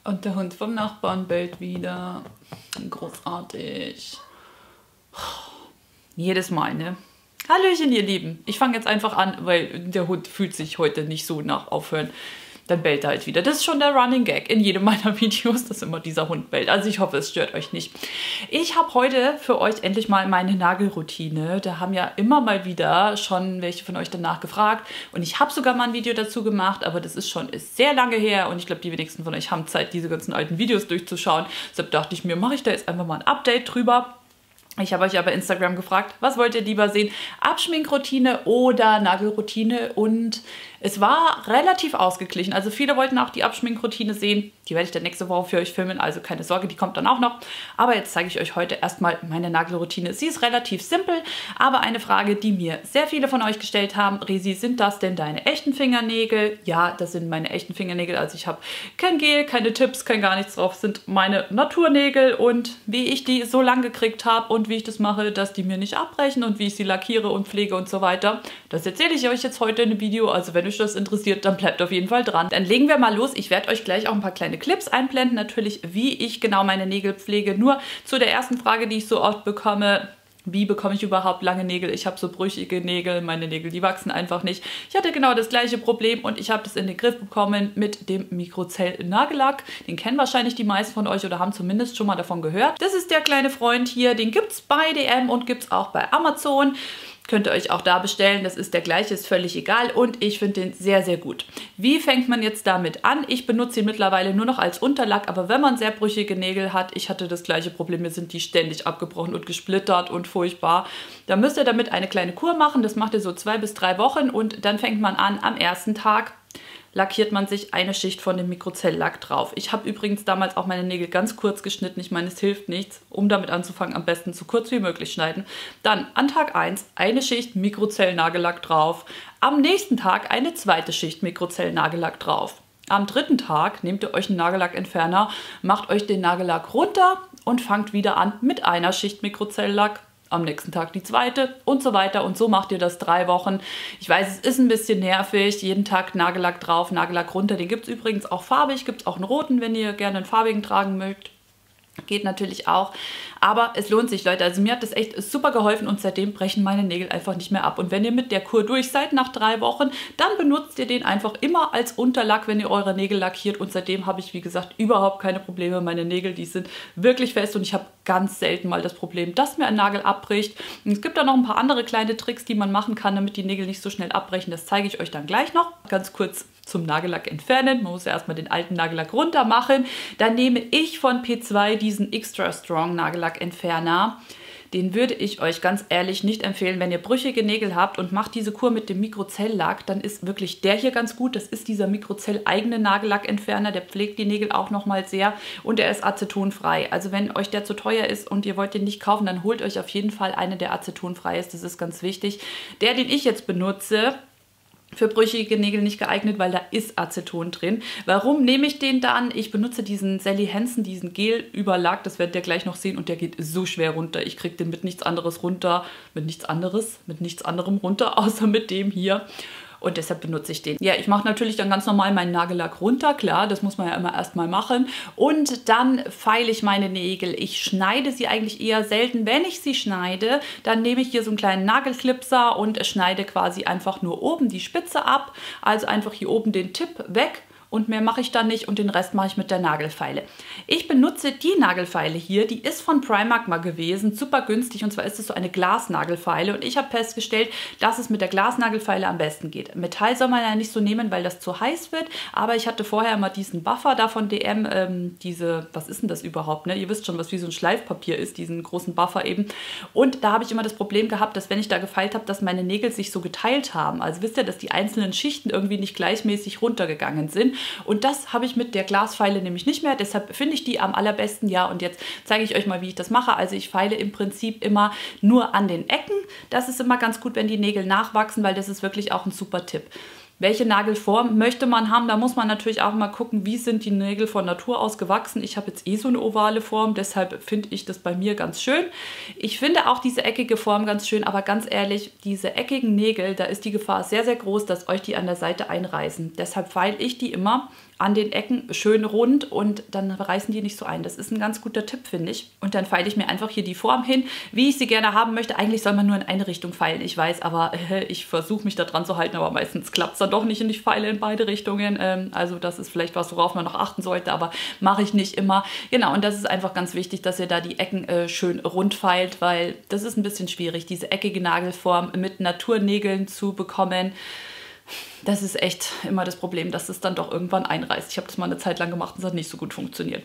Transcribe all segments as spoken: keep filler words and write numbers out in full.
Und der Hund vom Nachbarn bellt wieder. Großartig. Jedes Mal, ne? Hallöchen, ihr Lieben. Ich fange jetzt einfach an, weil der Hund fühlt sich heute nicht so nach aufhören. Dann bellt er halt wieder. Das ist schon der Running Gag in jedem meiner Videos, dass immer dieser Hund bellt. Also ich hoffe, es stört euch nicht. Ich habe heute für euch endlich mal meine Nagelroutine. Da haben ja immer mal wieder schon welche von euch danach gefragt. Und ich habe sogar mal ein Video dazu gemacht, aber das ist schon ist sehr lange her. Und ich glaube, die wenigsten von euch haben Zeit, diese ganzen alten Videos durchzuschauen. Deshalb dachte ich mir, mache ich da jetzt einfach mal ein Update drüber. Ich habe euch ja bei Instagram gefragt, was wollt ihr lieber sehen? Abschminkroutine oder Nagelroutine? Und es war relativ ausgeglichen. Also viele wollten auch die Abschminkroutine sehen. Die werde ich dann nächste Woche für euch filmen, also keine Sorge, die kommt dann auch noch. Aber jetzt zeige ich euch heute erstmal meine Nagelroutine. Sie ist relativ simpel, aber eine Frage, die mir sehr viele von euch gestellt haben. Resi, sind das denn deine echten Fingernägel? Ja, das sind meine echten Fingernägel. Also ich habe kein Gel, keine Tipps, kein gar nichts drauf. Das sind meine Naturnägel und wie ich die so lang gekriegt habe und wie ich das mache, dass die mir nicht abbrechen und wie ich sie lackiere und pflege und so weiter. Das erzähle ich euch jetzt heute in einem Video. Also wenn euch das interessiert, dann bleibt auf jeden Fall dran. Dann legen wir mal los. Ich werde euch gleich auch ein paar kleine Clips einblenden, natürlich wie ich genau meine Nägel pflege. Nur zu der ersten Frage, die ich so oft bekomme: Wie bekomme ich überhaupt lange Nägel? Ich habe so brüchige Nägel, meine Nägel, die wachsen einfach nicht. Ich hatte genau das gleiche Problem und ich habe das in den Griff bekommen mit dem Mikrocell-Nagellack. Den kennen wahrscheinlich die meisten von euch oder haben zumindest schon mal davon gehört. Das ist der kleine Freund hier, den gibt es bei D M und gibt es auch bei Amazon. Könnt ihr euch auch da bestellen, das ist der gleiche, ist völlig egal und ich finde den sehr, sehr gut. Wie fängt man jetzt damit an? Ich benutze ihn mittlerweile nur noch als Unterlack, aber wenn man sehr brüchige Nägel hat, ich hatte das gleiche Problem, mir sind die ständig abgebrochen und gesplittert und furchtbar, dann müsst ihr damit eine kleine Kur machen, das macht ihr so zwei bis drei Wochen und dann fängt man an, am ersten Tag lackiert man sich eine Schicht von dem Mikrocell-Lack drauf. Ich habe übrigens damals auch meine Nägel ganz kurz geschnitten. Ich meine, es hilft nichts. Um damit anzufangen, am besten so kurz wie möglich schneiden. Dann an Tag eins eine Schicht Mikrocell-Nagellack drauf. Am nächsten Tag eine zweite Schicht Mikrocell-Nagellack drauf. Am dritten Tag nehmt ihr euch einen Nagellackentferner, macht euch den Nagellack runter und fangt wieder an mit einer Schicht Mikrocell-Lack. Am nächsten Tag die zweite und so weiter und so macht ihr das drei Wochen. Ich weiß, es ist ein bisschen nervig, jeden Tag Nagellack drauf, Nagellack runter. Den gibt es übrigens auch farbig, gibt es auch einen roten, wenn ihr gerne einen farbigen tragen mögt. Geht natürlich auch, aber es lohnt sich, Leute. Also mir hat das echt super geholfen und seitdem brechen meine Nägel einfach nicht mehr ab. Und wenn ihr mit der Kur durch seid nach drei Wochen, dann benutzt ihr den einfach immer als Unterlack, wenn ihr eure Nägel lackiert. Und seitdem habe ich, wie gesagt, überhaupt keine Probleme. Meine Nägel, die sind wirklich fest und ich habe ganz selten mal das Problem, dass mir ein Nagel abbricht. Und es gibt da noch ein paar andere kleine Tricks, die man machen kann, damit die Nägel nicht so schnell abbrechen. Das zeige ich euch dann gleich noch. Ganz kurz zum Nagellack entfernen. Man muss ja erstmal den alten Nagellack runter machen. Dann nehme ich von P zwei diesen Extra Strong Nagellackentferner. Den würde ich euch ganz ehrlich nicht empfehlen, wenn ihr brüchige Nägel habt und macht diese Kur mit dem Mikrocell-Lack, dann ist wirklich der hier ganz gut. Das ist dieser Mikrocell-eigene Nagellackentferner, der pflegt die Nägel auch nochmal sehr und er ist acetonfrei. Also wenn euch der zu teuer ist und ihr wollt den nicht kaufen, dann holt euch auf jeden Fall einen, der acetonfrei ist. Das ist ganz wichtig. Der, den ich jetzt benutze, für brüchige Nägel nicht geeignet, weil da ist Aceton drin. Warum nehme ich den dann? Ich benutze diesen Sally Hansen, diesen Gel-Überlack, das werdet ihr gleich noch sehen und der geht so schwer runter. Ich kriege den mit nichts anderes runter, mit nichts anderes, mit nichts anderem runter, außer mit dem hier. Und deshalb benutze ich den. Ja, ich mache natürlich dann ganz normal meinen Nagellack runter, klar, das muss man ja immer erstmal machen. Und dann feile ich meine Nägel. Ich schneide sie eigentlich eher selten. Wenn ich sie schneide, dann nehme ich hier so einen kleinen Nagelklipser und schneide quasi einfach nur oben die Spitze ab. Also einfach hier oben den Tipp weg. Und mehr mache ich dann nicht und den Rest mache ich mit der Nagelfeile. Ich benutze die Nagelfeile hier, die ist von Primark mal gewesen, super günstig und zwar ist es so eine Glasnagelfeile und ich habe festgestellt, dass es mit der Glasnagelfeile am besten geht. Metall soll man ja nicht so nehmen, weil das zu heiß wird, aber ich hatte vorher mal diesen Buffer da von D M, ähm, diese, was ist denn das überhaupt, ne? Ihr wisst schon, was wie so ein Schleifpapier ist, diesen großen Buffer eben und da habe ich immer das Problem gehabt, dass wenn ich da gefeilt habe, dass meine Nägel sich so geteilt haben. Also wisst ihr, dass die einzelnen Schichten irgendwie nicht gleichmäßig runtergegangen sind. Und das habe ich mit der Glasfeile nämlich nicht mehr, deshalb finde ich die am allerbesten, ja, und jetzt zeige ich euch mal, wie ich das mache. Also ich feile im Prinzip immer nur an den Ecken, das ist immer ganz gut, wenn die Nägel nachwachsen, weil das ist wirklich auch ein super Tipp. Welche Nagelform möchte man haben? Da muss man natürlich auch mal gucken, wie sind die Nägel von Natur aus gewachsen. Ich habe jetzt eh so eine ovale Form, deshalb finde ich das bei mir ganz schön. Ich finde auch diese eckige Form ganz schön, aber ganz ehrlich, diese eckigen Nägel, da ist die Gefahr sehr, sehr groß, dass euch die an der Seite einreißen. Deshalb feile ich die immer an den Ecken schön rund und dann reißen die nicht so ein. Das ist ein ganz guter Tipp, finde ich. Und dann feile ich mir einfach hier die Form hin, wie ich sie gerne haben möchte. Eigentlich soll man nur in eine Richtung feilen, ich weiß, aber äh, ich versuche mich da dran zu halten, aber meistens klappt es dann doch nicht und ich feile in beide Richtungen. Ähm, also das ist vielleicht was, worauf man noch achten sollte, aber mache ich nicht immer. Genau, und das ist einfach ganz wichtig, dass ihr da die Ecken äh, schön rund feilt, weil das ist ein bisschen schwierig, diese eckige Nagelform mit Naturnägeln zu bekommen. Das ist echt immer das Problem, dass es dann doch irgendwann einreißt. Ich habe das mal eine Zeit lang gemacht und es hat nicht so gut funktioniert.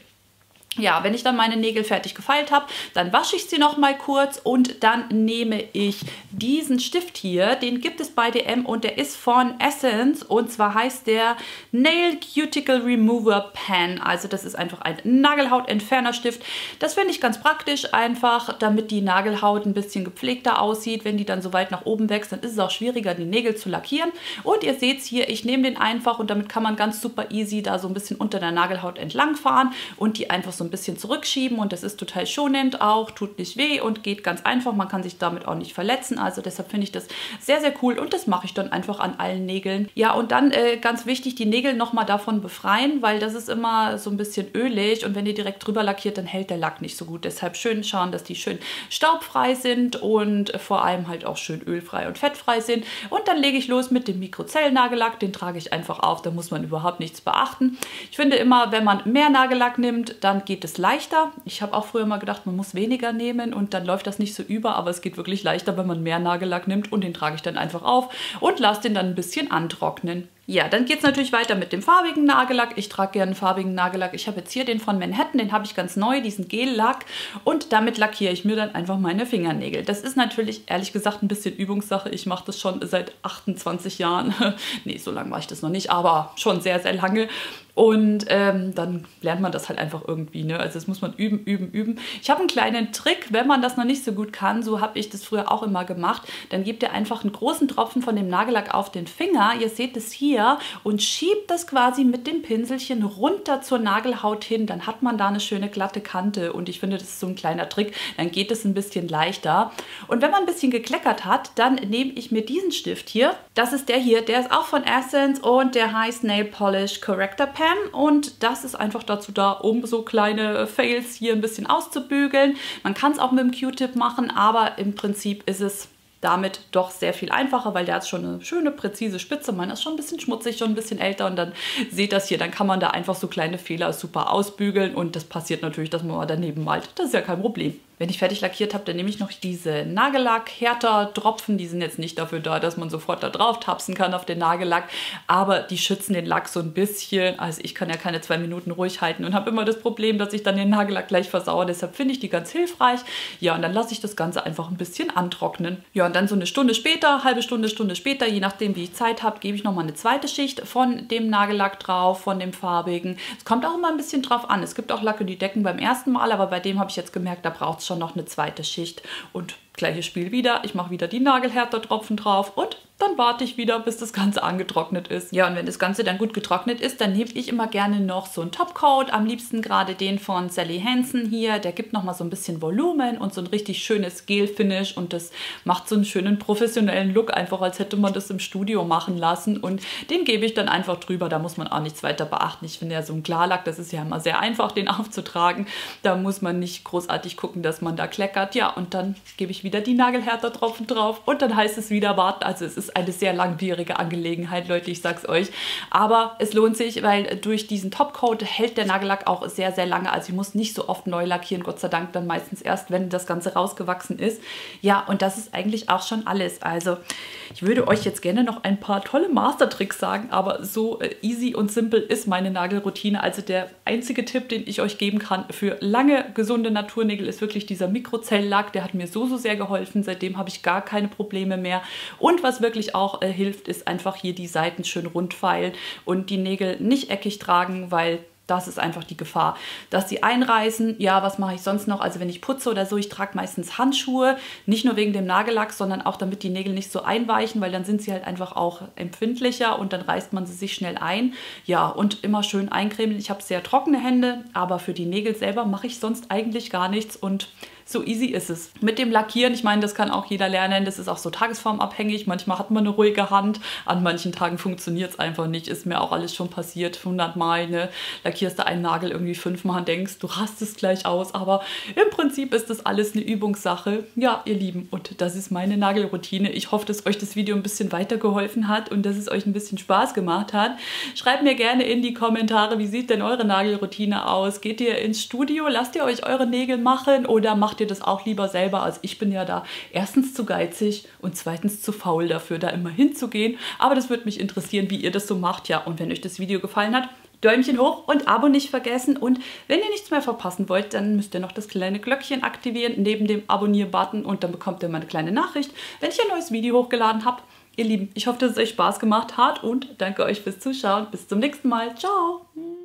Ja, wenn ich dann meine Nägel fertig gefeilt habe, dann wasche ich sie noch mal kurz und dann nehme ich diesen Stift hier, den gibt es bei D M und der ist von Essence und zwar heißt der Nail Cuticle Remover Pen. Also das ist einfach ein Nagelhautentfernerstift. Das finde ich ganz praktisch einfach, damit die Nagelhaut ein bisschen gepflegter aussieht. Wenn die dann so weit nach oben wächst, dann ist es auch schwieriger, die Nägel zu lackieren. Und ihr seht es hier, ich nehme den einfach und damit kann man ganz super easy da so ein bisschen unter der Nagelhaut entlang fahren und die einfach so ein bisschen zurückschieben und das ist total schonend auch, tut nicht weh und geht ganz einfach. Man kann sich damit auch nicht verletzen, also deshalb finde ich das sehr, sehr cool und das mache ich dann einfach an allen Nägeln. Ja, und dann äh, ganz wichtig, die Nägel nochmal davon befreien, weil das ist immer so ein bisschen ölig und wenn ihr direkt drüber lackiert, dann hält der Lack nicht so gut. Deshalb schön schauen, dass die schön staubfrei sind und vor allem halt auch schön ölfrei und fettfrei sind. Und dann lege ich los mit dem Mikrozell-Nagellack, den trage ich einfach auf, da muss man überhaupt nichts beachten. Ich finde immer, wenn man mehr Nagellack nimmt, dann geht es leichter. Ich habe auch früher mal gedacht, man muss weniger nehmen und dann läuft das nicht so über, aber es geht wirklich leichter, wenn man mehr Nagellack nimmt und den trage ich dann einfach auf und lasse den dann ein bisschen antrocknen. Ja, dann geht es natürlich weiter mit dem farbigen Nagellack. Ich trage gerne farbigen Nagellack. Ich habe jetzt hier den von Manhattan, den habe ich ganz neu, diesen Gel-Lack. Und damit lackiere ich mir dann einfach meine Fingernägel. Das ist natürlich, ehrlich gesagt, ein bisschen Übungssache. Ich mache das schon seit achtundzwanzig Jahren. Nee, so lange mache ich das noch nicht, aber schon sehr, sehr lange. Und ähm, dann lernt man das halt einfach irgendwie, ne? Also das muss man üben, üben, üben. Ich habe einen kleinen Trick, wenn man das noch nicht so gut kann, so habe ich das früher auch immer gemacht, dann gebt ihr einfach einen großen Tropfen von dem Nagellack auf den Finger, ihr seht es hier, und schiebt das quasi mit dem Pinselchen runter zur Nagelhaut hin, dann hat man da eine schöne glatte Kante und ich finde, das ist so ein kleiner Trick, dann geht es ein bisschen leichter. Und wenn man ein bisschen gekleckert hat, dann nehme ich mir diesen Stift hier, das ist der hier, der ist auch von Essence und der heißt Nail Polish Corrector Pen. Und das ist einfach dazu da, um so kleine Fails hier ein bisschen auszubügeln. Man kann es auch mit dem Q-Tip machen, aber im Prinzip ist es damit doch sehr viel einfacher, weil der hat schon eine schöne, präzise Spitze. Meiner ist schon ein bisschen schmutzig, schon ein bisschen älter und dann seht das hier, dann kann man da einfach so kleine Fehler super ausbügeln und das passiert natürlich, dass man mal daneben malt. Das ist ja kein Problem. Wenn ich fertig lackiert habe, dann nehme ich noch diese Nagellack-Härter-Tropfen. Die sind jetzt nicht dafür da, dass man sofort da drauf tapsen kann auf den Nagellack, aber die schützen den Lack so ein bisschen. Also ich kann ja keine zwei Minuten ruhig halten und habe immer das Problem, dass ich dann den Nagellack gleich versauere. Deshalb finde ich die ganz hilfreich. Ja, und dann lasse ich das Ganze einfach ein bisschen antrocknen. Ja, und dann so eine Stunde später, halbe Stunde, Stunde später, je nachdem, wie ich Zeit habe, gebe ich nochmal eine zweite Schicht von dem Nagellack drauf, von dem farbigen. Es kommt auch immer ein bisschen drauf an. Es gibt auch Lacke, die decken beim ersten Mal, aber bei dem habe ich jetzt gemerkt, da braucht es schon noch eine zweite Schicht und gleiches Spiel wieder. Ich mache wieder die Nagelhärtertropfen drauf und dann warte ich wieder, bis das Ganze angetrocknet ist. Ja, und wenn das Ganze dann gut getrocknet ist, dann nehme ich immer gerne noch so einen Topcoat. Am liebsten gerade den von Sally Hansen hier. Der gibt nochmal so ein bisschen Volumen und so ein richtig schönes Gel-Finish und das macht so einen schönen professionellen Look, einfach als hätte man das im Studio machen lassen und den gebe ich dann einfach drüber. Da muss man auch nichts weiter beachten. Ich finde ja so ein Klarlack, das ist ja immer sehr einfach, den aufzutragen. Da muss man nicht großartig gucken, dass man da kleckert. Ja, und dann gebe ich wieder die Nagelhärtertropfen drauf und dann heißt es wieder warten. Also es ist eine sehr langwierige Angelegenheit, Leute, ich sag's euch. Aber es lohnt sich, weil durch diesen Topcoat hält der Nagellack auch sehr, sehr lange. Also ich muss nicht so oft neu lackieren, Gott sei Dank, dann meistens erst, wenn das Ganze rausgewachsen ist. Ja, und das ist eigentlich auch schon alles. Also ich würde euch jetzt gerne noch ein paar tolle Mastertricks sagen, aber so easy und simpel ist meine Nagelroutine. Also der einzige Tipp, den ich euch geben kann für lange, gesunde Naturnägel, ist wirklich dieser Mikrozelllack. Der hat mir so, so sehr geholfen. Seitdem habe ich gar keine Probleme mehr. Und was wirklich auch äh, hilft, ist einfach hier die Seiten schön rund feilen und die Nägel nicht eckig tragen, weil das ist einfach die Gefahr, dass sie einreißen. Ja, was mache ich sonst noch? Also wenn ich putze oder so, ich trage meistens Handschuhe, nicht nur wegen dem Nagellack, sondern auch damit die Nägel nicht so einweichen, weil dann sind sie halt einfach auch empfindlicher und dann reißt man sie sich schnell ein. Ja, und immer schön eincremen. Ich habe sehr trockene Hände, aber für die Nägel selber mache ich sonst eigentlich gar nichts und So easy ist es. Mit dem Lackieren, ich meine, das kann auch jeder lernen, das ist auch so tagesformabhängig. Manchmal hat man eine ruhige Hand, an manchen Tagen funktioniert es einfach nicht. Ist mir auch alles schon passiert, hundertmal, ne? Lackierst du einen Nagel irgendwie fünfmal und denkst, du rastest gleich aus, aber im Prinzip ist das alles eine Übungssache. Ja, ihr Lieben, und das ist meine Nagelroutine. Ich hoffe, dass euch das Video ein bisschen weitergeholfen hat und dass es euch ein bisschen Spaß gemacht hat. Schreibt mir gerne in die Kommentare, wie sieht denn eure Nagelroutine aus? Geht ihr ins Studio? Lasst ihr euch eure Nägel machen oder macht ihr das auch lieber selber? Also ich bin ja da erstens zu geizig und zweitens zu faul dafür, da immer hinzugehen. Aber das würde mich interessieren, wie ihr das so macht. Ja, und wenn euch das Video gefallen hat, Däumchen hoch und Abo nicht vergessen. Und wenn ihr nichts mehr verpassen wollt, dann müsst ihr noch das kleine Glöckchen aktivieren neben dem Abonnier-Button und dann bekommt ihr mal eine kleine Nachricht, wenn ich ein neues Video hochgeladen habe. Ihr Lieben, ich hoffe, dass es euch Spaß gemacht hat und danke euch fürs Zuschauen. Bis zum nächsten Mal. Ciao!